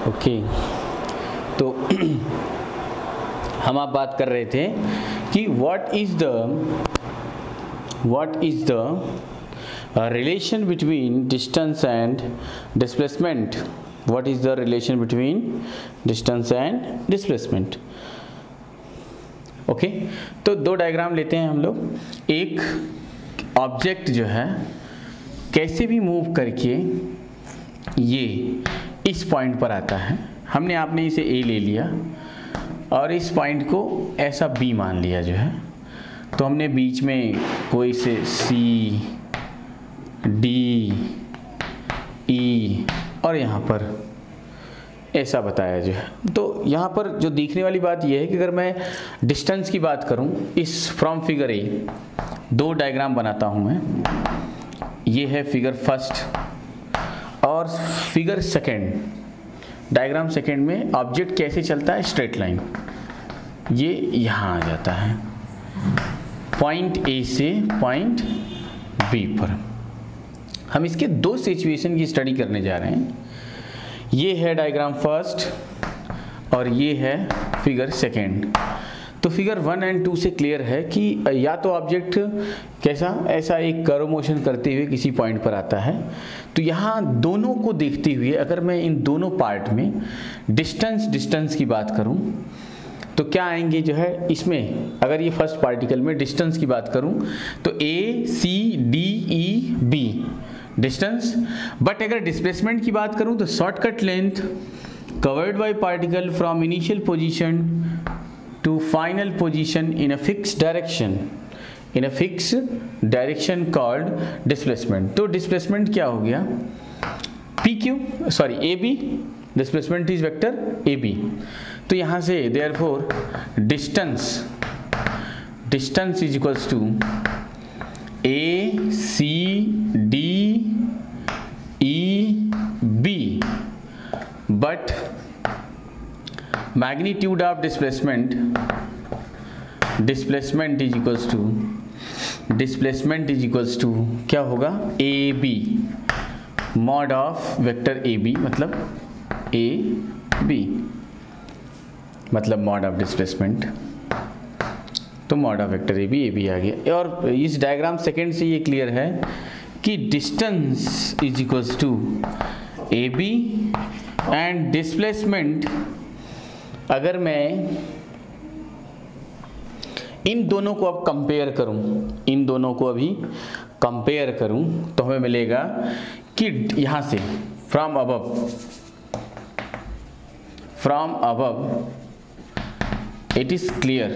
Okay, तो हम आप बात कर रहे थे कि what is the relation between distance and displacement. What is the relation between distance and displacement. Okay, तो दो डायग्राम लेते हैं हम लोग। एक ऑब्जेक्ट जो है कैसे भी मूव करके ये इस पॉइंट पर आता है, आपने इसे ए ले लिया और इस पॉइंट को ऐसा बी मान लिया जो है, तो हमने बीच में कोई से सी डी ई और यहाँ पर ऐसा बताया जो है। तो यहाँ पर जो देखने वाली बात यह है कि अगर मैं डिस्टेंस की बात करूँ, इस फ्रॉम फिगर ए दो डायग्राम बनाता हूँ मैं। ये है फिगर फर्स्ट और फिगर सेकंड। डायग्राम सेकंड में ऑब्जेक्ट कैसे चलता है, स्ट्रेट लाइन, ये यहाँ आ जाता है पॉइंट ए से पॉइंट बी पर। हम इसके दो सिचुएशन की स्टडी करने जा रहे हैं। ये है डायग्राम फर्स्ट और ये है फिगर सेकंड। तो फिगर 1 और 2 से क्लियर है कि या तो ऑब्जेक्ट कैसा ऐसा एक कर्व मोशन करते हुए किसी पॉइंट पर आता है। तो यहाँ दोनों को देखते हुए अगर मैं इन दोनों पार्ट में डिस्टेंस की बात करूँ तो क्या आएंगे जो है इसमें। अगर ये फर्स्ट पार्टिकल में डिस्टेंस की बात करूँ तो A C D E B distance. But अगर डिस्प्लेसमेंट की बात करूं तो shortcut length covered by particle from initial position to final position in a fix direction called displacement. तो डिस्प्लेसमेंट क्या हो गया, A B, displacement is vector A B. तो यहां से therefore distance is equals to A C D E B, but magnitude of displacement is equals to क्या होगा, A B mod of vector A B, मतलब A B मतलब mod of displacement, तो mod of vector A B आ गया। और इस diagram second से ये क्लियर है कि distance is equals to A B and displacement. अगर मैं इन दोनों को अब कंपेयर करूं, तो हमें मिलेगा कि यहां से from above it is clear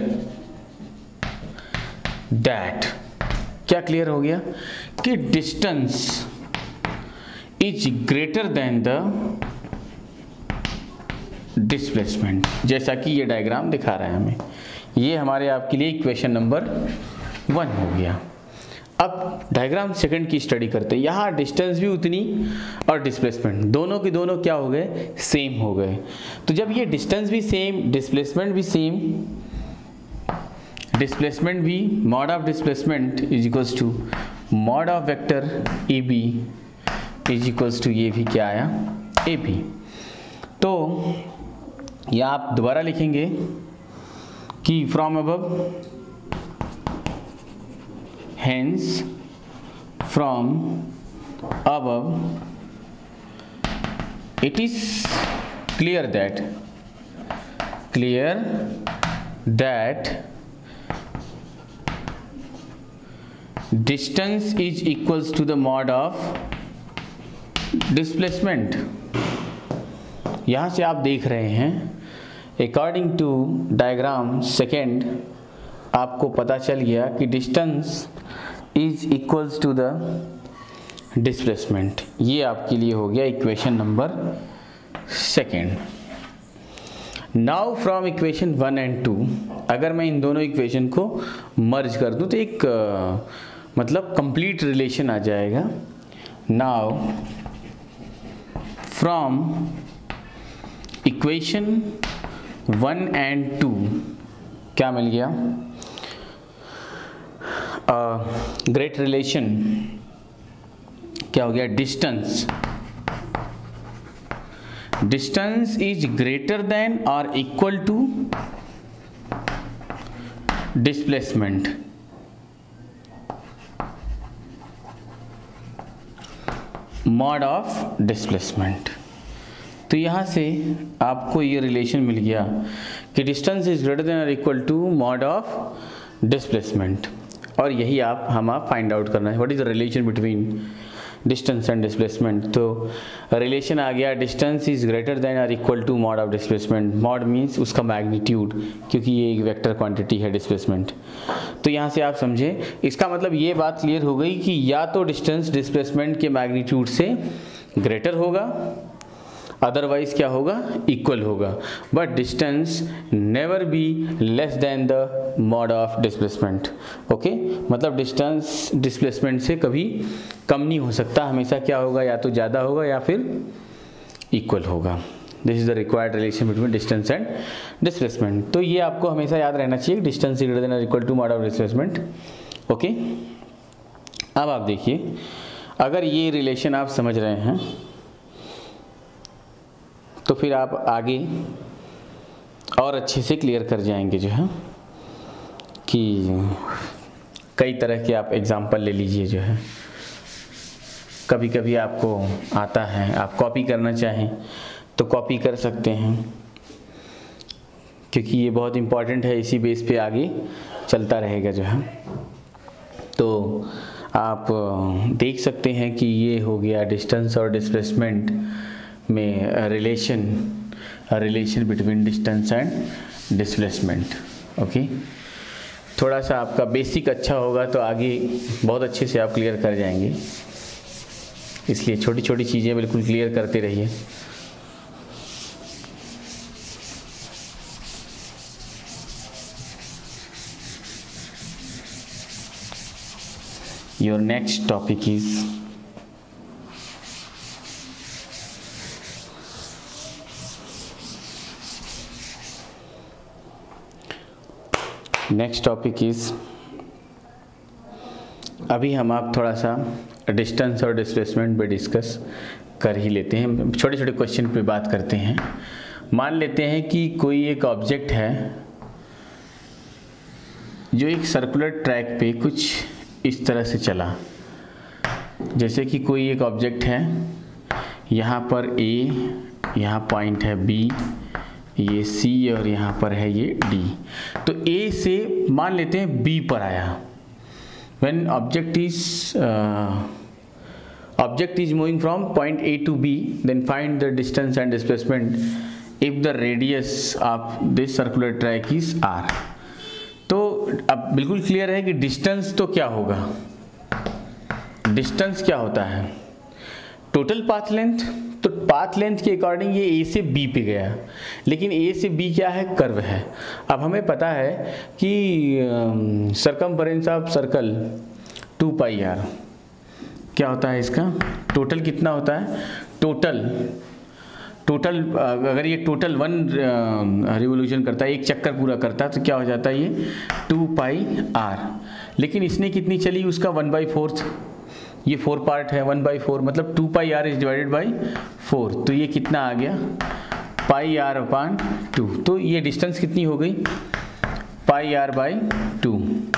that, क्या क्लियर हो गया कि distance is greater than the displacement, जैसा कि ये डायग्राम दिखा रहा है हमें। ये हमारे आपके लिए इक्वेशन नंबर 1 हो गया। अब डायग्राम सेकंड की स्टडी करते हैं। यहाँ डिस्टेंस भी उतनी और डिस्प्लेसमेंट दोनों के दोनों क्या हो गए, सेम हो गए। तो जब ये डिस्टेंस भी सेम, डिस्प्लेसमेंट भी सेम, डिस्प्लेसमेंट भी, mod of displacement is equals to mod of vector A B is equals to, ये भी क्या आया, ए बी। तो या आप दोबारा लिखेंगे कि from above, hence from above it is clear that distance is equals to the mod of displacement। यहाँ से आप देख रहे हैं अकॉर्डिंग टू डायग्राम सेकेंड आपको पता चल गया कि distance is equals to the displacement. ये आपके लिए हो गया equation number second. Now from equation 1 और 2 अगर मैं इन दोनों इक्वेशन को मर्ज कर दूं तो एक मतलब कंप्लीट रिलेशन आ जाएगा। नाउ फ्रॉम इक्वेशन 1 और 2 क्या मिल गया, ग्रेट रिलेशन क्या हो गया, डिस्टेंस इज ग्रेटर देन और equal to displacement, mod of displacement. तो यहाँ से आपको ये रिलेशन मिल गया कि डिस्टेंस इज ग्रेटर देन और equal to mod of displacement, और यही आप फाइंड आउट करना है what is the relation between distance and displacement. तो रिलेशन आ गया डिस्टेंस इज ग्रेटर देन और equal to mod of displacement. Mod means उसका मैग्नीट्यूड, क्योंकि ये एक वेक्टर क्वांटिटी है डिस्प्लेसमेंट। तो यहाँ से आप समझे, इसका मतलब ये बात क्लियर हो गई कि या तो डिस्टेंस डिस्प्लेसमेंट के मैग्नीट्यूड से ग्रेटर होगा, अदरवाइज क्या होगा, इक्वल होगा, but distance never be less than the mod of displacement. Okay, मतलब डिस्टेंस डिस्प्लेसमेंट से कभी कम नहीं हो सकता, हमेशा क्या होगा, या तो ज़्यादा होगा या फिर इक्वल होगा। This is the required relation between distance and displacement. तो ये आपको हमेशा याद रहना चाहिए, डिस्टेंस ग्रेटर देन और equal to mod of displacement. Okay, अब आप देखिए, अगर ये रिलेशन आप समझ रहे हैं तो फिर आप आगे और अच्छे से क्लियर कर जाएंगे जो है कि कई तरह के आप एग्जाम्पल ले लीजिए जो है। कभी कभी आपको आता है, आप कॉपी करना चाहें तो कॉपी कर सकते हैं, क्योंकि ये बहुत इम्पॉर्टेंट है, इसी बेस पे आगे चलता रहेगा जो है। तो आप देख सकते हैं कि ये हो गया डिस्टेंस और डिस्प्लेसमेंट में relation between distance and displacement. Okay, थोड़ा सा आपका बेसिक अच्छा होगा तो आगे बहुत अच्छे से आप क्लियर कर जाएंगे, इसलिए छोटी छोटी चीज़ें बिल्कुल क्लियर करते रहिए। Your next topic is अभी हम आप थोड़ा सा डिस्टेंस और डिस्प्लेसमेंट पे डिस्कस कर ही लेते हैं, छोटे छोटे क्वेश्चन पे बात करते हैं। मान लेते हैं कि कोई एक ऑब्जेक्ट है जो एक सर्कुलर ट्रैक पे कुछ इस तरह से चला, जैसे कि कोई एक ऑब्जेक्ट है, यहाँ पर A, यहाँ पॉइंट है B, ये C और यहाँ पर है ये D। तो A से मान लेते हैं B पर आया। When object is moving from point A to B, then find the distance and displacement if the radius of this circular track is R। तो अब बिल्कुल क्लियर है कि डिस्टेंस तो क्या होगा, डिस्टेंस क्या होता है, टोटल पाथ लेंथ। तो पाथ लेंथ के अकॉर्डिंग ये A से B पे गया, लेकिन A से B क्या है, कर्व है। अब हमें पता है कि circumference of circle 2 pi r क्या होता है, इसका टोटल कितना होता है, टोटल अगर ये टोटल 1 रिवोल्यूशन करता है, एक चक्कर पूरा करता है, तो क्या हो जाता है ये 2 पाई r। लेकिन इसने कितनी चली, उसका 1/4, ये 4 पार्ट है, 1/4 मतलब 2 pi r is divided by 4, तो ये कितना आ गया, पाई r अपान 2। तो ये डिस्टेंस कितनी हो गई, पाई r बाई 2।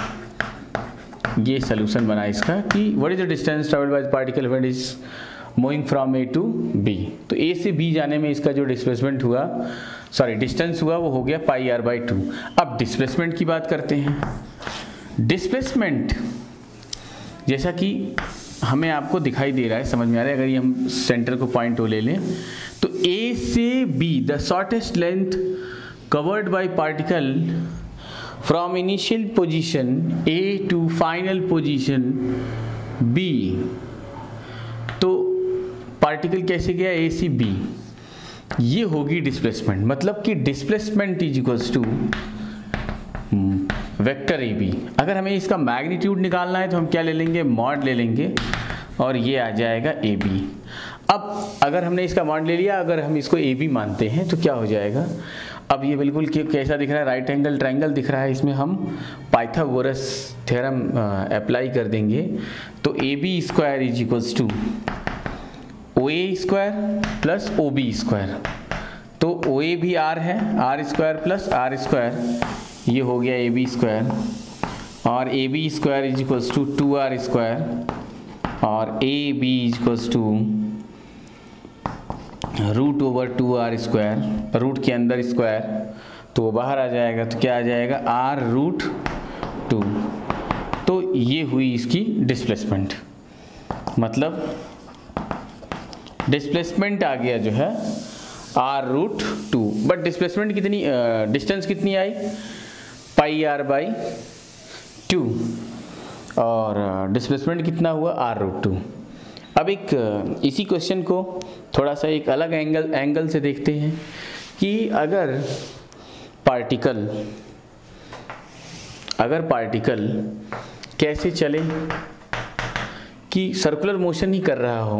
ये सोल्यूशन बना इसका कि what is the distance travelled by the particle when is moving from A to B। तो A से B जाने में इसका जो डिस्प्लेसमेंट हुआ, सॉरी डिस्टेंस हुआ, वो हो गया पाई r बाई 2। अब डिस्प्लेसमेंट की बात करते हैं। डिस्प्लेसमेंट जैसा कि हमें आपको दिखाई दे रहा है, समझ में आ रहा है, अगर ये हम सेंटर को पॉइंट ओ ले लें तो A से B the shortest length covered by particle from initial position A to final position B। तो पार्टिकल कैसे गया, A से B, ये होगी डिस्प्लेसमेंट। मतलब कि displacement is equals to vector AB। अगर हमें इसका मैग्नीट्यूड निकालना है तो हम क्या ले लेंगे, मॉड ले लेंगे, और ये आ जाएगा AB। अब अगर हमने इसका मॉड ले लिया, अगर हम इसको AB मानते हैं तो क्या हो जाएगा, अब ये बिल्कुल कैसा दिख रहा है, राइट एंगल ट्रायंगल दिख रहा है। इसमें हम पाइथागोरस थ्योरम अप्लाई कर देंगे, तो AB square is equals to OA square plus OB square. तो ओ ए भी आर है, R square plus R square, ये हो गया ए बी स्क्वायर, और A B square is equals to 2r square, और A B is equals to root over 2r square, root के अंदर स्क्वायर तो वो बाहर आ जाएगा, तो क्या आ जाएगा r रूट 2। तो ये हुई इसकी डिस्प्लेसमेंट, मतलब डिस्प्लेसमेंट आ गया जो है r रूट 2, बट डिस्प्लेसमेंट कितनी, डिस्टेंस कितनी आई, पाई r बाई 2, और डिस्प्लेसमेंट कितना हुआ r रूट 2। अब एक इसी क्वेश्चन को थोड़ा सा एक अलग एंगल से देखते हैं कि अगर पार्टिकल कैसे चले कि सर्कुलर मोशन ही कर रहा हो,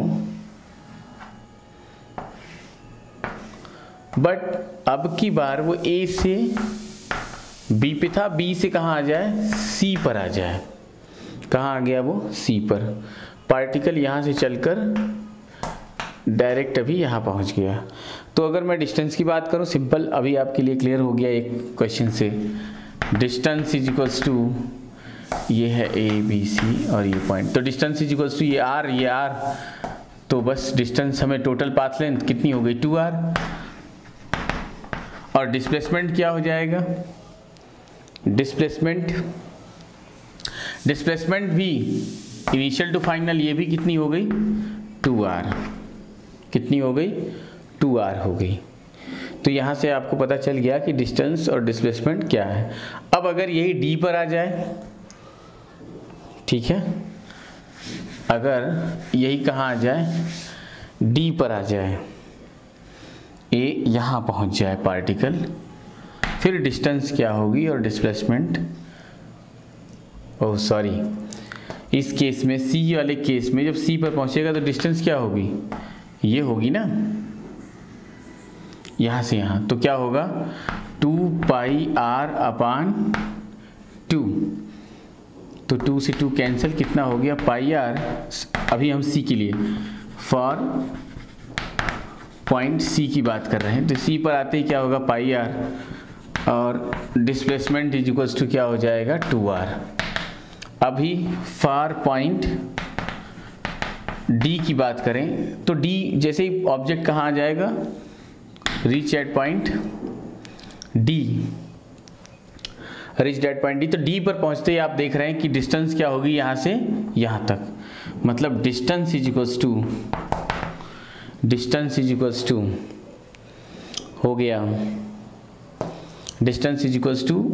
बट अब की बार वो ए से बी पे था, बी से कहाँ आ जाए, सी पर आ जाए। कहाँ आ गया वो, सी पर। पार्टिकल यहाँ से चलकर डायरेक्ट अभी यहाँ पहुँच गया। तो अगर मैं डिस्टेंस की बात करूँ, सिंपल अभी आपके लिए क्लियर हो गया एक क्वेश्चन से, डिस्टेंस इज इक्वल्स टू, ये है ए बी सी और ये पॉइंट, तो डिस्टेंस इज इक्वल्स टू ये आर, तो बस डिस्टेंस हमें टोटल पाथ लेंथ कितनी हो गई 2r, और डिस्प्लेसमेंट क्या हो जाएगा, डिस्प्लेसमेंट भी इनिशियल टू फाइनल, ये भी कितनी हो गई 2r, कितनी हो गई 2r हो गई। तो यहाँ से आपको पता चल गया कि डिस्टेंस और डिस्प्लेसमेंट क्या है। अब अगर यही d पर आ जाए, ठीक है, अगर यही कहाँ आ जाए, d पर आ जाए, a यहाँ पहुँच जाए पार्टिकल, फिर डिस्टेंस क्या होगी और डिस्प्लेसमेंट, ओह सॉरी, इस केस में c वाले केस में जब c पर पहुँचेगा तो डिस्टेंस क्या होगी, ये होगी ना, यहाँ से यहाँ, तो क्या होगा 2 पाई r अपान 2, तो 2 से 2 कैंसिल, कितना हो गया पाई r, अभी हम c के लिए फॉर पॉइंट c की बात कर रहे हैं, तो c पर आते ही क्या होगा पाई r, और डिस्प्लेसमेंट इज इक्वल्स टू क्या हो जाएगा 2r। अभी फॉर पॉइंट d की बात करें, तो d जैसे ही ऑब्जेक्ट कहाँ आ जाएगा, reach at point d, reach at point d, तो d पर पहुँचते ही आप देख रहे हैं कि डिस्टेंस क्या होगी यहाँ से यहाँ तक, मतलब डिस्टेंस इज इक्वल्स टू हो गया, डिस्टेंस इज इक्वल्स टू,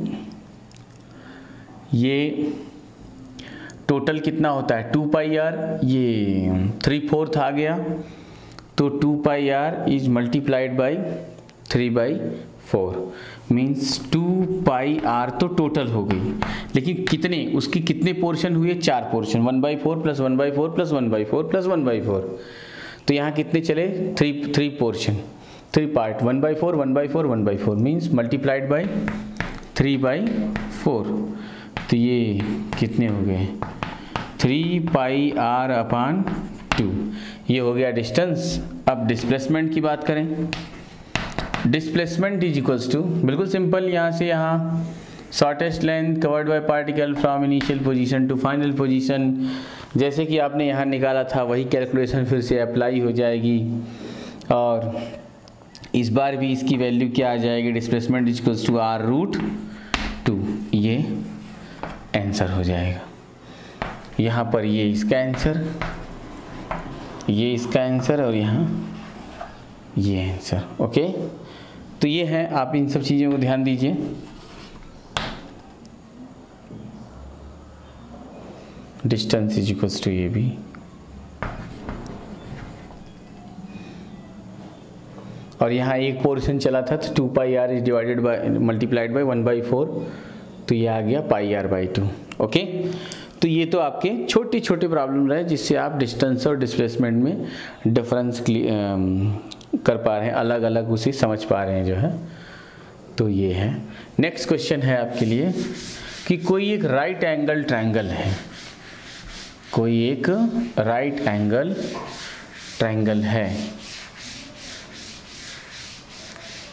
ये टोटल कितना होता है 2 पाई r, ये 3/4 आ गया, तो 2 pi r is multiplied by 3/4, means 2 pi r तो टोटल हो गई, लेकिन कितने, उसकी कितने पोर्शन हुए, 4 पोर्शन, 1/4 प्लस 1/4 प्लस 1/4 प्लस 1/4, तो यहाँ कितने चले 3 portion, 3 part, 1/4 1/4 1/4 means multiplied by 3/4, तो ये कितने हो गए 3 पाई r अपान 2, ये हो गया डिस्टेंस। अब डिस्प्लेसमेंट की बात करें, डिस्प्लेसमेंट इज इक्वल्स टू, बिल्कुल सिंपल, यहाँ से यहाँ shortest length covered by particle from initial position to final position, जैसे कि आपने यहाँ निकाला था वही कैलकुलेशन फिर से अप्लाई हो जाएगी, और इस बार भी इसकी वैल्यू क्या आ जाएगी, displacement is equals to r root 2, ये आंसर हो जाएगा। यहाँ पर ये इसका आंसर, ये इसका आंसर, और यहाँ ये आंसर। ओके, तो ये है, आप इन सब चीज़ों को ध्यान दीजिए। डिस्टेंस इज इक्वल्स टू ये भी, और यहाँ एक पोर्शन चला था तो 2 pi r is divided by multiplied by 1/4, तो ये आ गया पाई r बाई 2। ओके, तो ये तो आपके छोटे छोटे प्रॉब्लम रहे जिससे आप डिस्टेंस और डिस्प्लेसमेंट में डिफरेंस कर पा रहे हैं, अलग अलग उसे समझ पा रहे हैं जो है। तो ये है। नेक्स्ट क्वेश्चन है आपके लिए कि कोई एक राइट एंगल ट्रायंगल है, कोई एक राइट एंगल ट्रायंगल है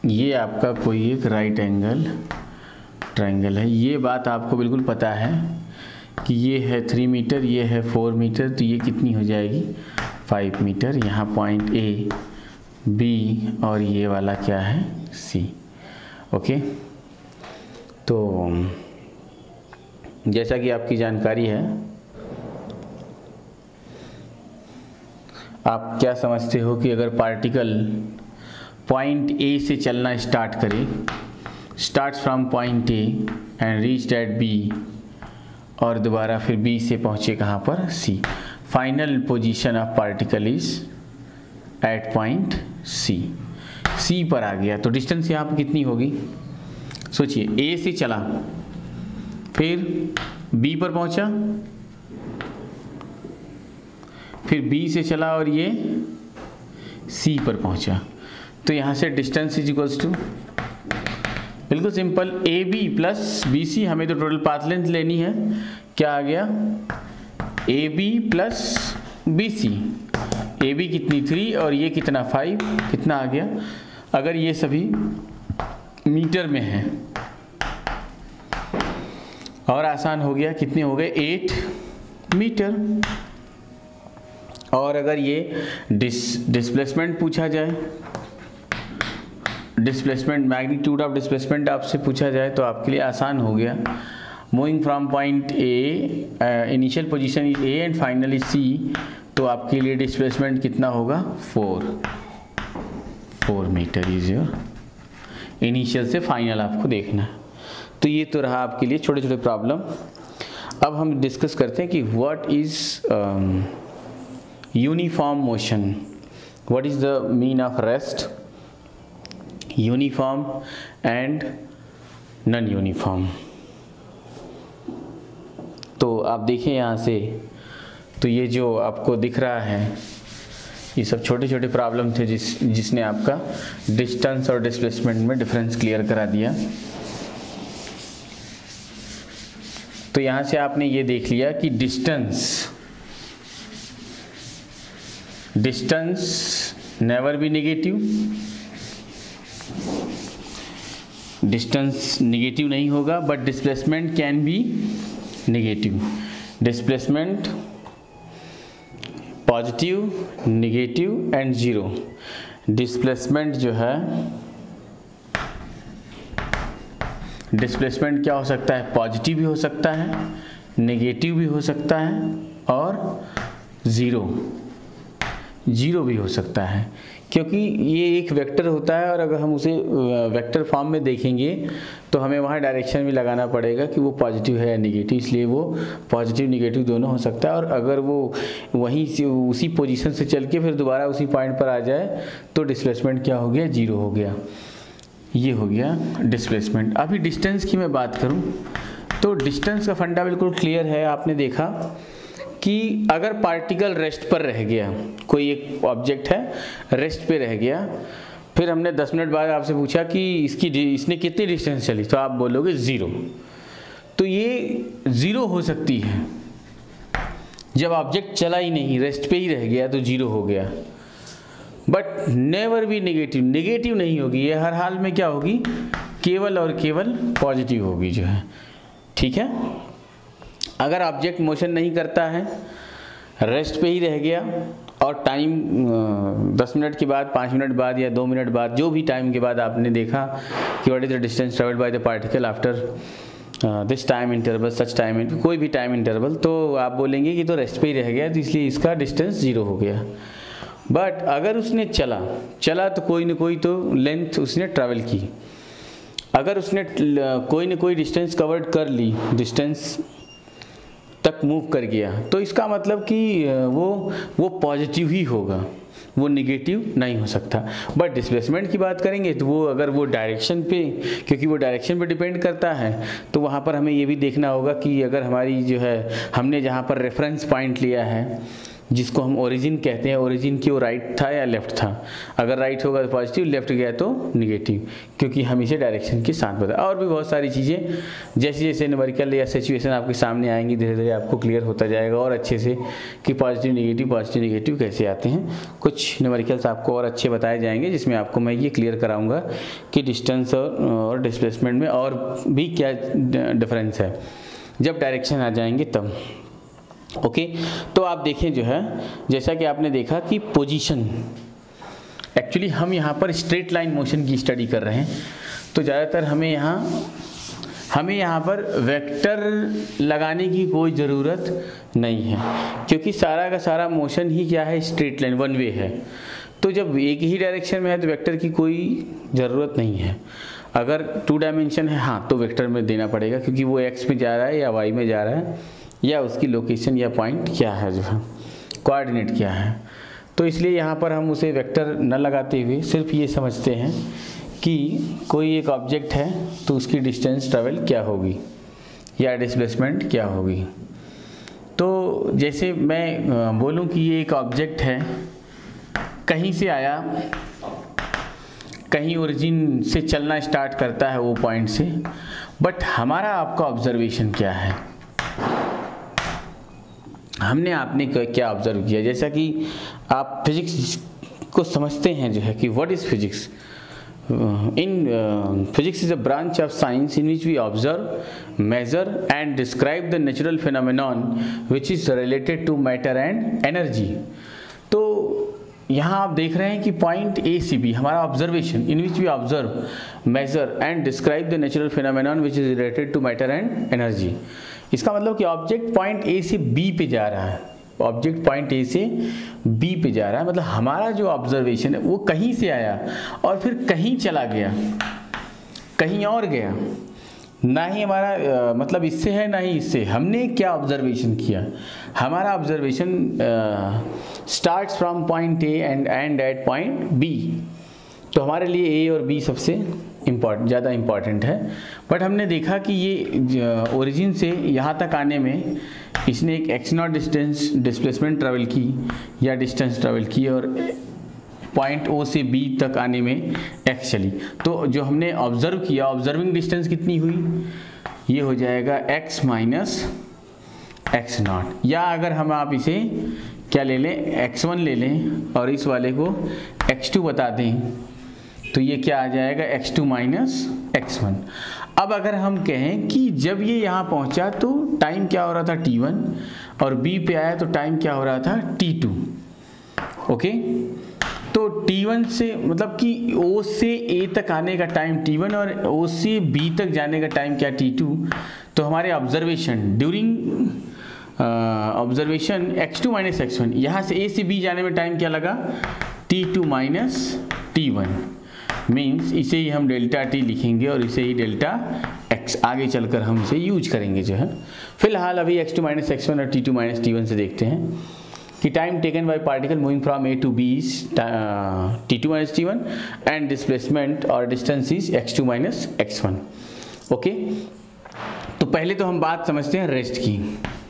ये आपका कोई एक राइट एंगल ट्रायंगल है। ये बात आपको बिल्कुल पता है कि ये है 3 मीटर, ये है 4 मीटर, तो ये कितनी हो जाएगी 5 मीटर। यहाँ पॉइंट ए, बी और ये वाला क्या है सी। ओके, तो जैसा कि आपकी जानकारी है, आप क्या समझते हो कि अगर पार्टिकल पॉइंट ए से चलना स्टार्ट करे, starts from point A and reach at B, और दोबारा फिर बी से पहुँचे कहाँ पर C, final position of particle is at point C. C पर आ गया तो डिस्टेंस यहाँ पर कितनी होगी, सोचिए, ए से चला, फिर बी पर पहुँचा, फिर बी से चला और ये सी पर पहुँचा, तो यहाँ से डिस्टेंस इज इक्वल्स टू, बिल्कुल simple, A B plus B C. हमें तो टोटल पाथ लेंथ लेनी है, क्या आ गया A B plus B C. A B कितनी 3 और ये कितना 5, कितना आ गया, अगर ये सभी मीटर में है और आसान हो गया, कितने हो गए 8 मीटर। और अगर ये डिस्प्लेसमेंट पूछा जाए, डिस्प्लेसमेंट, मैग्नीट्यूड ऑफ डिस्प्लेसमेंट आपसे पूछा जाए तो आपके लिए आसान हो गया। Moving from point A, initial position is A and finally C, तो आपके लिए डिस्प्लेसमेंट कितना होगा 4 मीटर इज योर इनिशियल से फाइनल आपको देखना है। तो ये तो रहा आपके लिए छोटे छोटे प्रॉब्लम। अब हम डिस्कस करते हैं कि what is uniform motion, what is the mean of rest, uniform and non uniform. तो आप देखें यहाँ से, तो ये जो आपको दिख रहा है, ये सब छोटे छोटे प्रॉब्लम थे जिसने आपका डिस्टेंस और डिस्प्लेसमेंट में डिफरेंस क्लियर करा दिया। तो यहाँ से आपने ये देख लिया कि distance never be negative, distance negative नहीं होगा, but displacement can be negative. Displacement positive, negative and zero. Displacement जो है, डिस्प्लेसमेंट क्या हो सकता है, पॉजिटिव भी हो सकता है, नेगेटिव भी हो सकता है और जीरो भी हो सकता है, क्योंकि ये एक वेक्टर होता है और अगर हम उसे वेक्टर फॉर्म में देखेंगे तो हमें वहाँ डायरेक्शन भी लगाना पड़ेगा कि वो पॉजिटिव है या नेगेटिव, इसलिए वो पॉजिटिव नेगेटिव दोनों हो सकता है। और अगर वो वहीं से उसी पोजीशन से चल के फिर दोबारा उसी पॉइंट पर आ जाए तो डिस्प्लेसमेंट क्या हो गया, जीरो हो गया। ये हो गया डिस्प्लेसमेंट। अभी डिस्टेंस की मैं बात करूं तो डिस्टेंस का फंडा बिल्कुल क्लियर है। आपने देखा कि अगर पार्टिकल रेस्ट पर रह गया, कोई एक ऑब्जेक्ट है रेस्ट पे रह गया, फिर हमने 10 मिनट बाद आपसे पूछा कि इसने कितनी डिस्टेंस चली, तो आप बोलोगे 0। तो ये 0 हो सकती है जब ऑब्जेक्ट चला ही नहीं, रेस्ट पे ही रह गया तो 0 हो गया। बट नेवर भी नेगेटिव नहीं होगी, ये हर हाल में क्या होगी, केवल और केवल पॉजिटिव होगी जो है, ठीक है। अगर ऑब्जेक्ट मोशन नहीं करता है, रेस्ट पे ही रह गया और टाइम 10 मिनट के बाद, 5 मिनट बाद या 2 मिनट बाद, जो भी टाइम के बाद आपने देखा कि what is the distance travelled by the particle after this time interval, such time, कोई भी टाइम इंटरवल, तो आप बोलेंगे कि तो रेस्ट पे ही रह गया तो इसलिए इसका डिस्टेंस 0 हो गया। बट अगर उसने चला तो कोई न कोई तो लेंथ उसने ट्रैवल की, अगर उसने कोई न कोई डिस्टेंस कवर्ड कर ली, डिस्टेंस तक मूव कर गया, तो इसका मतलब कि वो पॉजिटिव ही होगा, वो नेगेटिव नहीं हो सकता। बट डिस्प्लेसमेंट की बात करेंगे तो वो अगर वो डायरेक्शन पे, क्योंकि वो डायरेक्शन पे डिपेंड करता है, तो वहाँ पर हमें ये भी देखना होगा कि अगर हमारी जो है, हमने जहाँ पर रेफरेंस पॉइंट लिया है जिसको हम ओरिजिन कहते हैं, ओरिजिन की वो राइट था या लेफ्ट था, अगर राइट होगा तो पॉजिटिव, लेफ्ट गया तो निगेटिव, क्योंकि हम इसे डायरेक्शन के साथ बताए। और भी बहुत सारी चीज़ें जैसे जैसे न्यूमेरिकल या सिचुएशन आपके सामने आएंगी धीरे धीरे आपको क्लियर होता जाएगा और अच्छे से कि पॉजिटिव निगेटिव कैसे आते हैं। कुछ न्यूमेरिकल्स आपको और अच्छे बताए जाएंगे जिसमें आपको मैं ये क्लियर कराऊंगा कि डिस्टेंस और डिस्प्लेसमेंट में और भी क्या डिफरेंस है जब डायरेक्शन आ जाएंगे तब। ओके, तो आप देखें जो है, जैसा कि आपने देखा कि पोजीशन, एक्चुअली हम यहाँ पर स्ट्रेट लाइन मोशन की स्टडी कर रहे हैं, तो ज़्यादातर हमें यहाँ पर वेक्टर लगाने की कोई ज़रूरत नहीं है, क्योंकि सारा का सारा मोशन ही क्या है, स्ट्रेट लाइन, वन वे है। तो जब एक ही डायरेक्शन में है तो वेक्टर की कोई ज़रूरत नहीं है। अगर 2 डायमेंशन है हाँ तो वेक्टर में देना पड़ेगा, क्योंकि वो एक्स में जा रहा है या वाई में जा रहा है या उसकी लोकेशन या पॉइंट क्या है, जो है कोऑर्डिनेट क्या है। तो इसलिए यहाँ पर हम उसे वेक्टर न लगाते हुए सिर्फ ये समझते हैं कि कोई एक ऑब्जेक्ट है तो उसकी डिस्टेंस ट्रेवल क्या होगी या डिस्प्लेसमेंट क्या होगी। तो जैसे मैं बोलूँ कि ये एक ऑब्जेक्ट है, कहीं से आया, कहीं ओरिजिन से चलना स्टार्ट करता है वो पॉइंट से, बट हमारा आपका ऑब्जर्वेशन क्या है, हमने आपने क्या ऑब्जर्व किया। जैसा कि आप फिजिक्स को समझते हैं जो है कि what is physics. In physics is a branch of science in which we observe, measure and describe the natural phenomenon which is related to matter and energy. तो यहाँ आप देख रहे हैं कि पॉइंट ए से बी हमारा observation, in which we observe, measure and describe the natural phenomenon which is related to matter and energy. इसका मतलब कि ऑब्जेक्ट पॉइंट ए से बी पे जा रहा है, ऑब्जेक्ट पॉइंट ए से बी पे जा रहा है, मतलब हमारा जो ऑब्जर्वेशन है वो कहीं से आया और फिर कहीं चला गया, कहीं और गया, ना ही हमारा मतलब इससे है ना ही इससे। हमने क्या ऑब्जर्वेशन किया, हमारा observation starts from point A and end at point B. तो हमारे लिए ए और बी सबसे ज़्यादा इम्पॉर्टेंट है। बट हमने देखा कि ये ओरिजिन से यहाँ तक आने में इसने एक एक्स नॉट डिस्प्लेसमेंट ट्रेवल की या डिस्टेंस ट्रेवल की, और पॉइंट ओ से बी तक आने में एक्स चली। तो जो हमने ऑब्जर्व किया, ऑब्जर्विंग डिस्टेंस कितनी हुई, ये हो जाएगा एक्स माइनस एक्स नॉट, या अगर हम आप इसे क्या ले लें, x1 ले लें और इस वाले को x2 बता दें, तो ये क्या आ जाएगा, x2 माइनस x1। अब अगर हम कहें कि जब ये यहाँ पहुँचा तो टाइम क्या हो रहा था t1 और b पे आया तो टाइम क्या हो रहा था t2। ओके, तो t1 से मतलब कि o से a तक आने का टाइम t1 और o से b तक जाने का टाइम क्या t2। तो हमारे observation during observation x2 minus x1, यहाँ से a से b जाने में टाइम क्या लगा, t2 माइनस t1, मीन्स इसे ही हम डेल्टा t लिखेंगे और इसे ही डेल्टा x आगे चलकर हम इसे यूज करेंगे जो है। फिलहाल अभी x2 माइनस x1 और t2 माइनस t1 से देखते हैं कि time taken by particle moving from a to b is t2 minus t1 and displacement और distance is x2 minus x1। Okay, तो पहले तो हम बात समझते हैं रेस्ट की।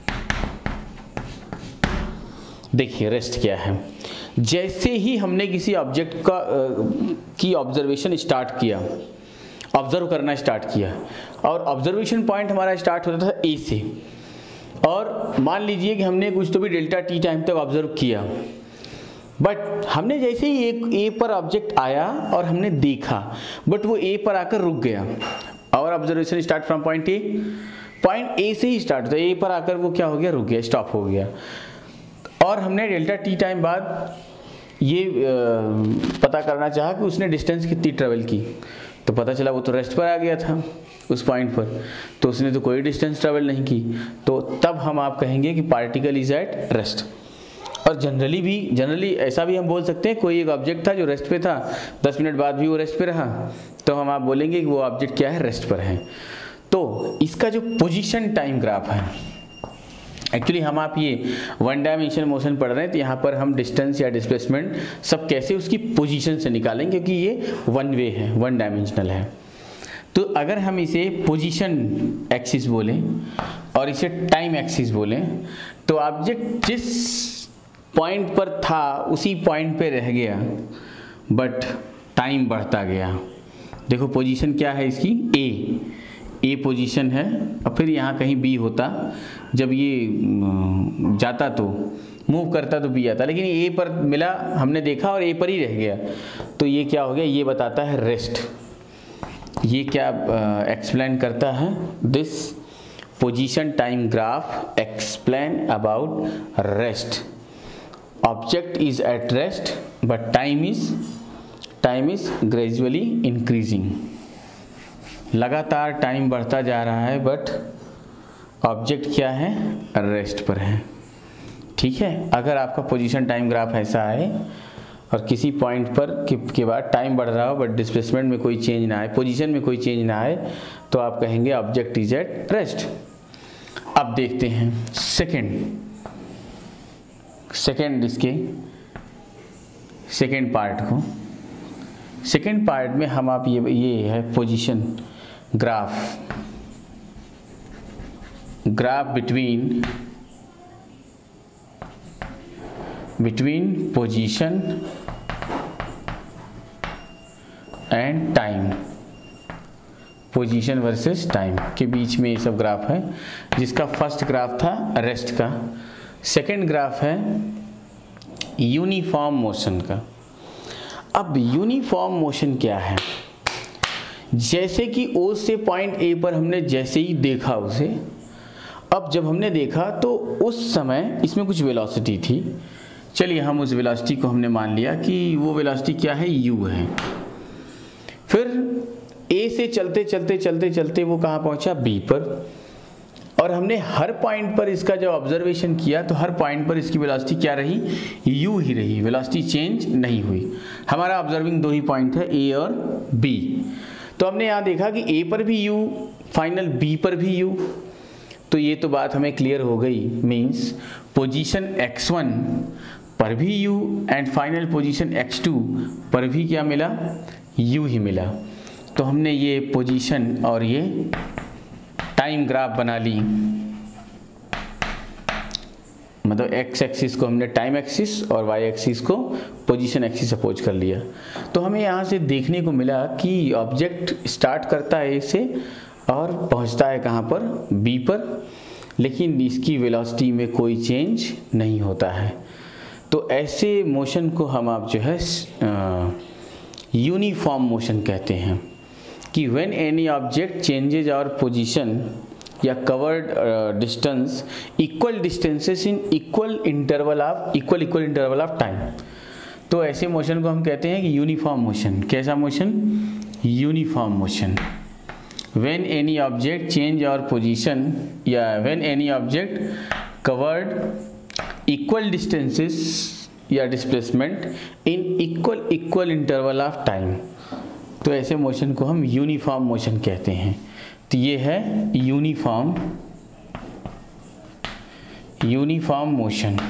देखिए रेस्ट क्या है। जैसे ही हमने किसी ऑब्जेक्ट की ऑब्जर्वेशन स्टार्ट किया, ऑब्जर्व करना स्टार्ट किया, और ऑब्जर्वेशन पॉइंट हमारा स्टार्ट होता था ए से, और मान लीजिए कि हमने कुछ तो भी डेल्टा टी टाइम तक ऑब्जर्व किया, बट हमने जैसे ही एक ए पर ऑब्जेक्ट आया और हमने देखा, बट वो ए पर आकर रुक गया। और observation start from point A से ही स्टार्ट होता है, ए पर आकर वो क्या हो गया, रुक गया, स्टॉप हो गया। और हमने डेल्टा टी टाइम बाद ये पता करना चाहा कि उसने डिस्टेंस कितनी ट्रेवल की, तो पता चला वो तो रेस्ट पर आ गया था उस पॉइंट पर, तो उसने तो कोई डिस्टेंस ट्रेवल नहीं की। तो तब हम आप कहेंगे कि पार्टिकल इज एट रेस्ट। और जनरली ऐसा भी हम बोल सकते हैं, कोई एक ऑब्जेक्ट था जो रेस्ट पे था, 10 मिनट बाद भी वो रेस्ट पे रहा, तो हम आप बोलेंगे कि वो ऑब्जेक्ट क्या है, रेस्ट पर है। तो इसका जो पोजीशन टाइम ग्राफ है, एक्चुअली हम आप ये 1 डायमेंशन मोशन पढ़ रहे हैं, तो यहाँ पर हम डिस्टेंस या डिस्प्लेसमेंट सब कैसे उसकी पोजीशन से निकालेंगे, क्योंकि ये 1 वे है, 1 डायमेंशनल है। तो अगर हम इसे पोजीशन एक्सिस बोलें और इसे टाइम एक्सिस बोलें, तो ऑब्जेक्ट जिस पॉइंट पर था उसी पॉइंट पे रह गया, बट टाइम बढ़ता गया। देखो पोजीशन क्या है इसकी, ए पोजीशन है, और फिर यहाँ कहीं बी होता, जब ये जाता तो मूव करता तो बी आता, लेकिन ए पर मिला, हमने देखा और ए पर ही रह गया, तो ये क्या हो गया, ये बताता है रेस्ट। ये क्या एक्सप्लेन करता है, this position time graph explain about rest. Object is at rest but time is gradually increasing. लगातार टाइम बढ़ता जा रहा है बट ऑब्जेक्ट क्या है, रेस्ट पर है। ठीक है, अगर आपका पोजीशन टाइम ग्राफ ऐसा है और किसी पॉइंट पर के बाद टाइम बढ़ रहा हो बट डिस्प्लेसमेंट में कोई चेंज ना आए, पोजीशन में कोई चेंज ना आए, तो आप कहेंगे ऑब्जेक्ट इज एट रेस्ट। अब देखते हैं सेकेंड इसके सेकेंड पार्ट को। सेकेंड पार्ट में हम आप ये है position graph between position and time, position versus time के बीच में ये सब ग्राफ है, जिसका फर्स्ट ग्राफ था रेस्ट का, सेकेंड ग्राफ है यूनिफॉर्म मोशन का। अब यूनिफॉर्म मोशन क्या है, जैसे कि ओ से पॉइंट ए पर हमने जैसे ही देखा उसे, अब जब हमने देखा तो उस समय इसमें कुछ वेलोसिटी थी, चलिए हम उस वेलोसिटी को हमने मान लिया कि वो वेलोसिटी क्या है, u है। फिर ए से चलते वो कहाँ पहुंचा, b पर, और हमने हर पॉइंट पर इसका जब ऑब्जर्वेशन किया तो हर पॉइंट पर इसकी वेलोसिटी क्या रही, u ही रही, वेलोसिटी चेंज नहीं हुई। हमारा ऑब्जर्विंग दो ही पॉइंट है, a और b। तो हमने यहाँ देखा कि a पर भी u, फाइनल b पर भी u, तो ये तो बात हमें क्लियर हो गई, मीन्स पोजीशन x1 पर भी u and final position x2 पर भी क्या मिला, u ही मिला। तो हमने ये पोजीशन और ये टाइम ग्राफ बना ली, मतलब x एक्सिस को हमने टाइम एक्सिस और y एक्सिस को पोजीशन एक्सिस अपोज कर लिया। तो हमें यहाँ से देखने को मिला कि ऑब्जेक्ट स्टार्ट करता है A से और पहुँचता है कहाँ पर, B पर, लेकिन इसकी वेलोसिटी में कोई चेंज नहीं होता है। तो ऐसे मोशन को हम आप जो है यूनिफॉर्म मोशन कहते हैं, कि when any object changes our position या covered distance equal distances in equal interval of time, तो ऐसे मोशन को हम कहते हैं कि यूनिफॉर्म मोशन। कैसा motion, uniform motion. When any object change our position या when any object covered equal distances या displacement in equal interval of time, तो ऐसे मोशन को हम यूनिफॉर्म मोशन कहते हैं। तो ये है यूनिफॉर्म मोशन,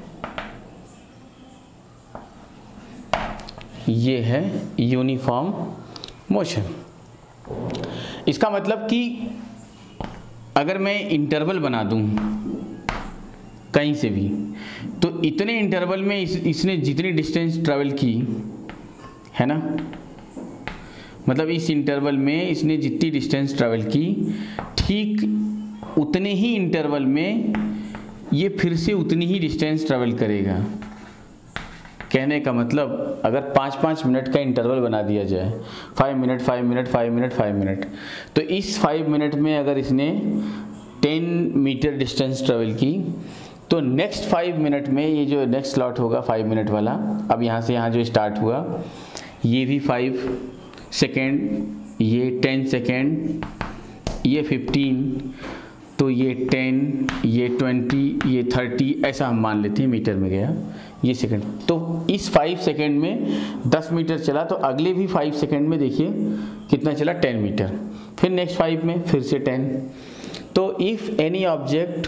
ये है यूनिफॉर्म मोशन। इसका मतलब कि अगर मैं इंटरवल बना दूं कहीं से भी, तो इतने इंटरवल में इसने जितनी डिस्टेंस ट्रैवल की है ना, मतलब इस इंटरवल में इसने जितनी डिस्टेंस ट्रैवल की, ठीक उतने ही इंटरवल में ये फिर से उतनी ही डिस्टेंस ट्रैवल करेगा। कहने का मतलब अगर 5-5 मिनट का इंटरवल बना दिया जाए, 5 मिनट 5 मिनट 5 मिनट 5 मिनट, तो इस 5 मिनट में अगर इसने 10 मीटर डिस्टेंस ट्रैवल की, तो नेक्स्ट 5 मिनट में ये जो नेक्स्ट स्लॉट होगा 5 मिनट वाला, अब यहाँ से यहाँ जो स्टार्ट हुआ ये भी 5 सेकेंड, ये 10 सेकेंड, ये 15, तो ये 10, ये 20, ये 30, ऐसा हम मान लेते हैं मीटर में गया ये सेकंड। तो इस 5 सेकंड में 10 मीटर चला, तो अगले भी 5 सेकंड में देखिए कितना चला, 10 मीटर, फिर नेक्स्ट 5 में फिर से 10। तो if any object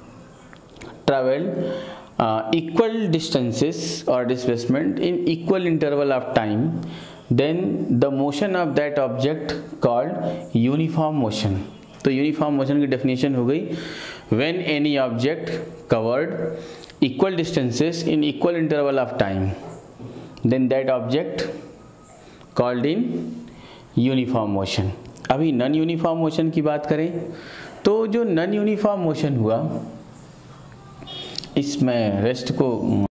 travelled equal distances और displacement in equal interval of time, then the motion of that object called uniform motion। तो यूनिफॉर्म मोशन की डेफिनेशन हो गई, when any object covered equal distances in equal interval of time, then that object called in uniform motion. अभी non uniform motion की बात करें तो जो नॉन यूनिफॉर्म मोशन हुआ इसमें रेस्ट को